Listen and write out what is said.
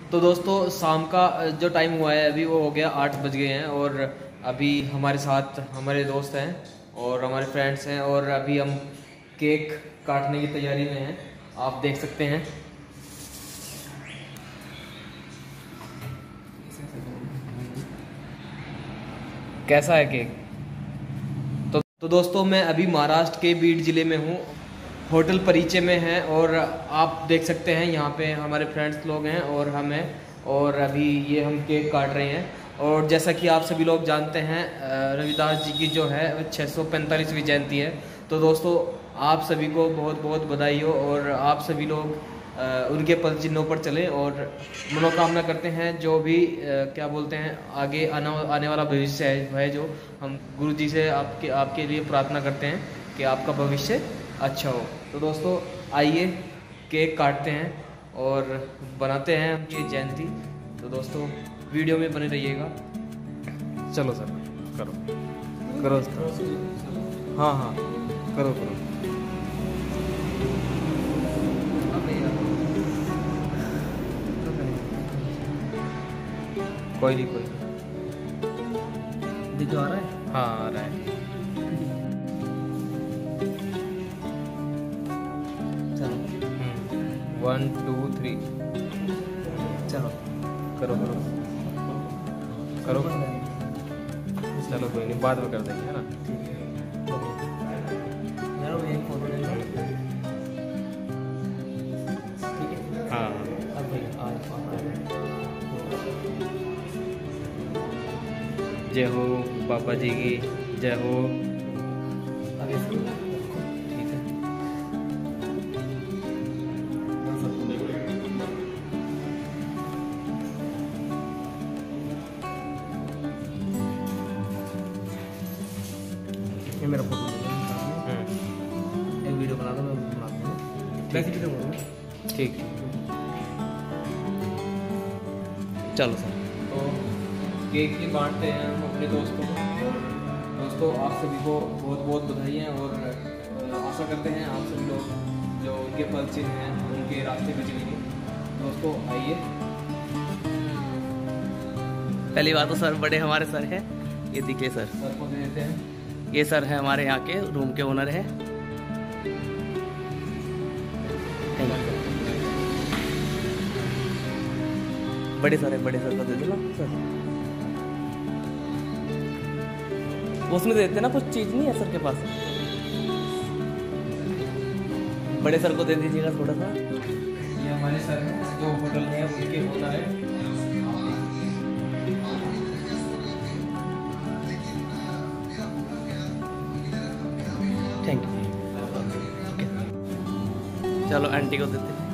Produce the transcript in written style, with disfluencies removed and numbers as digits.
तो दोस्तों शाम का जो टाइम हुआ है अभी वो हो गया 8 बज गए हैं और अभी हमारे साथ हमारे दोस्त हैं और हमारे फ्रेंड्स हैं और अभी हम केक काटने की तैयारी में हैं। आप देख सकते हैं। कैसा है केक? तो दोस्तों मैं अभी महाराष्ट्र के बीड ज़िले में हूँ, होटल परिचय में है और आप देख सकते हैं यहाँ पे हमारे फ्रेंड्स लोग हैं और हम हैं और अभी ये हम केक काट रहे हैं। और जैसा कि आप सभी लोग जानते हैं रविदास जी की जो है 645वीं जयंती है। तो दोस्तों आप सभी को बहुत बहुत बधाई हो और आप सभी लोग उनके पद चिन्हों पर चलें और मनोकामना करते हैं जो भी क्या बोलते हैं आगे आने वाला भविष्य है जो हम गुरु जी से आपके लिए प्रार्थना करते हैं कि आपका भविष्य अच्छा हो। तो दोस्तों आइए केक काटते हैं और बनाते हैं उनकी जयंती। तो दोस्तों वीडियो में बने रहिएगा। चलो सर करो करो हाँ हाँ करो करो। कोई नहीं कोई नहीं। आ रहा है? हाँ आ रहा है। चलो 1 2 3 चलो करो करो करो। चलो कोई नहीं बाद में कर देंगे है ना। हाँ जय हो बाबा जी की जय हो। ठीक है ये मेरा फोटो एक वीडियो बना दो मैं बना दूँगा। कैसी वीडियो बनाऊँ? ठीक चलो सर। तो केक ही बांटते हैं हम अपने दोस्तों को। दोस्तों आप सभी को बहुत बहुत बधाई हैं और आशा करते हैं आप सभी लोग जो उनके पद चिन्ह हैं उनके रास्ते पे चलेंगे। दोस्तों आइए। पहली बात तो सर बड़े हमारे सर हैं, ये दिखे सर को दे देते हैं। ये सर है हमारे यहाँ के रूम के ओनर है। बड़े सर है, बड़े सर को दे दो ना सर। उसमें देते ना कुछ चीज़ नहीं है सर के पास। बड़े सर को दे दीजिएगा थोड़ा सा। ये हमारे सर हैं जो होटल है उनके ओनर है। Thank you. चलो आंटी को देते हैं।